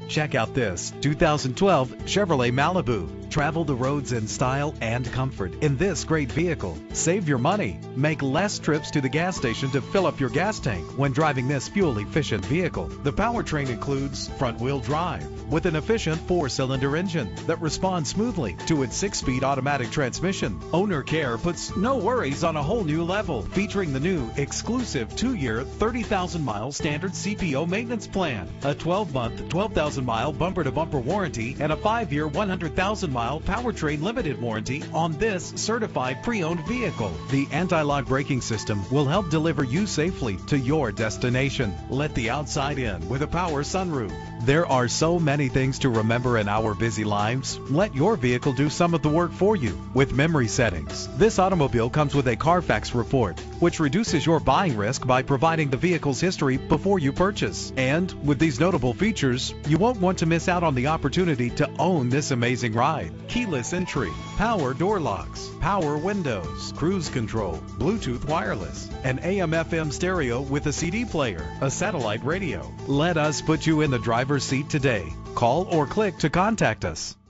Check out this 2012 Chevrolet Malibu. Travel the roads in style and comfort in this great vehicle. Save your money. Make less trips to the gas station to fill up your gas tank when driving this fuel-efficient vehicle. The powertrain includes front-wheel drive with an efficient 4-cylinder engine that responds smoothly to its 6-speed automatic transmission. Owner care puts no worries on a whole new level, featuring the new exclusive 2-year, 30,000-mile standard CPO maintenance plan, a 12-month, 12,000-mile bumper-to-bumper warranty, and a 5-year, 100,000-mile powertrain limited warranty on this certified pre-owned vehicle. The anti-lock braking system will help deliver you safely to your destination. Let the outside in with a power sunroof. There are so many things to remember in our busy lives. Let your vehicle do some of the work for you with memory settings. This automobile comes with a Carfax report, which reduces your buying risk by providing the vehicle's history before you purchase. And with these notable features, you won't want to miss out on the opportunity to own this amazing ride. Keyless entry, power door locks, power windows, cruise control, Bluetooth wireless, an AM/FM stereo with a CD player, a satellite radio. Let us put you in the driver's seat today. Call or click to contact us.